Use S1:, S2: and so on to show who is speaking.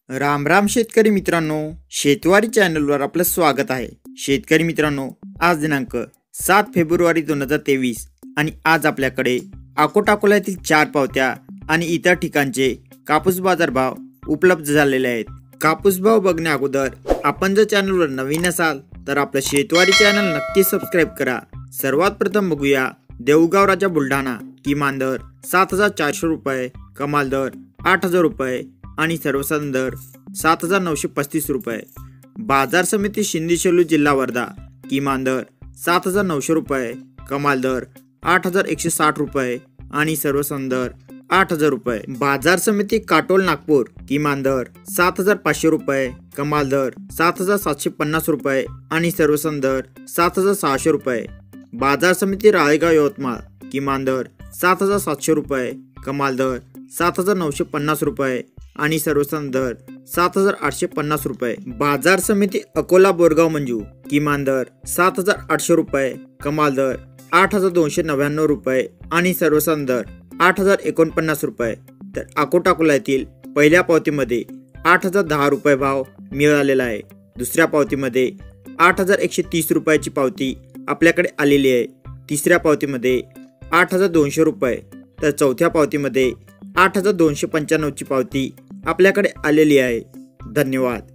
S1: राम राम शेतकरी मित्रांनो, शेतवारी चॅनलवर आपलं स्वागत आहे। शेतकरी मित्रांनो, आज दिनांक 7 फेब्रुवारी 2023 आणि आज आपल्याकडे अकोला येथील 4 पावत्या आणि इतर ठिकाणचे कापूस बाजार भाव उपलब्ध झालेले आहेत। कापूस भाव बघण्या अगोदर आपण जर चॅनलवर नवीन असाल तर आपलं शेतवारी चॅनल नक्की सबस्क्राइब करा। सर्वात प्रथम बघूया देऊळगाव राजा बुलढाणा किमान दर 7400 रुपये, कमाल दर 8000 रुपये आणि सर्वसाधारण दर 7935 रुपये। बाजार समिती शिंदे शेलू जिल्हा वर्धा किमान दर 7900 रुपये, कमाल दर 8160 रुपये आणि सर्वसाधारण दर 8000 रुपये। बाजार समिती काटोल नागपूर किमान दर 7500 रुपये, कमाल दर 7750 रुपये आणि सर्वसाधारण दर 7600 रुपये। बाजार समिती राळेगाव यवतमाळ किमान दर 7700 रुपये, कमाल दर 7950 रुपये आणि सर्वसाधारण दर 7850 रुपये। बाजार समिती अकोला बोरगाव मंजू किमान दर 7800 रुपये, कमाल दर 8299 रुपये आणि सर्वसाधारण दर 8049 रुपये। तर अकोला येथील पहिल्या पावतीमध्ये 8010 रुपये भाव मिळालेला आहे। दुसऱ्या पावतीमध्ये 8130 रुपयाची पावती आपल्याकडे आलेली आहे। तिसऱ्या पावतीमध्ये 8200 रुपये, तर चौथ्या पावतीमध्ये 8295 ची पावती आपल्याकडे आलेली आहे। धन्यवाद।